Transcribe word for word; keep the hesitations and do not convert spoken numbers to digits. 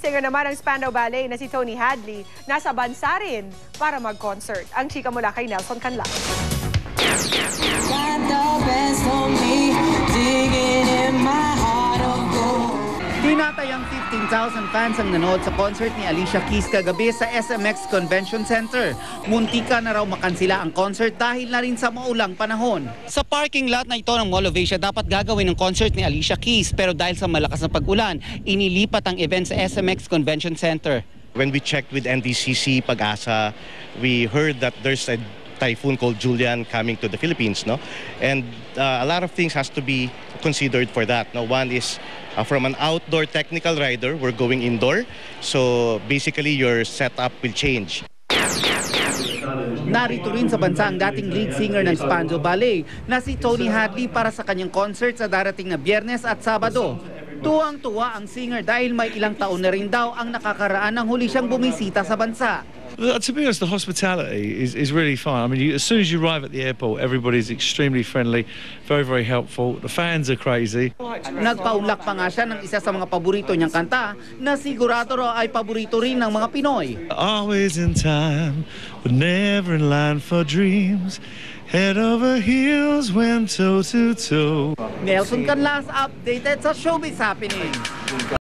singer naman ng Spandau Ballet na si Tony Hadley, nasa bansa rin para mag-concert. Ang chika mula kay Nelson Canla. Tinatayang fifteen thousand fans ang nanood sa concert ni Alicia Keys kagabi sa S M X Convention Center. Muntika na raw makansila ang concert dahil na rin sa maulang panahon. Sa parking lot na ito ng Mall of Asia, dapat gagawin ng concert ni Alicia Keys, pero dahil sa malakas na pag-ulan, inilipat ang event sa S M X Convention Center. When we checked with N D C C, Pag-asa, we heard that there's a typhoon called Julian coming to the Philippines, no? And uh, a lot of things has to be considered for that. No, one is uh, from an outdoor technical rider, we're going indoor. So basically, your setup will change. Narito rin sa bansa ang dating lead singer ng Spandau Ballet na si Tony Hadley para sa kanyang concert sa darating na Biyernes at Sabado. Tuwang-tuwa ang singer dahil may ilang taon na rin daw ang nakakaraan ng huli siyang bumisita sa bansa. To be honest, the hospitality is, is really fine. I mean, you, as soon as you arrive at the airport, everybody's extremely friendly, very, very helpful. The fans are crazy. Nagpaunlak pa nga siya ng isa sa mga paborito niyang kanta na sigurado raw ay paborito rin ng mga Pinoy. Always in time, but never in line for dreams. Head over heels, went toe to toe. Nelson Canlas updated sa Showbiz Happening.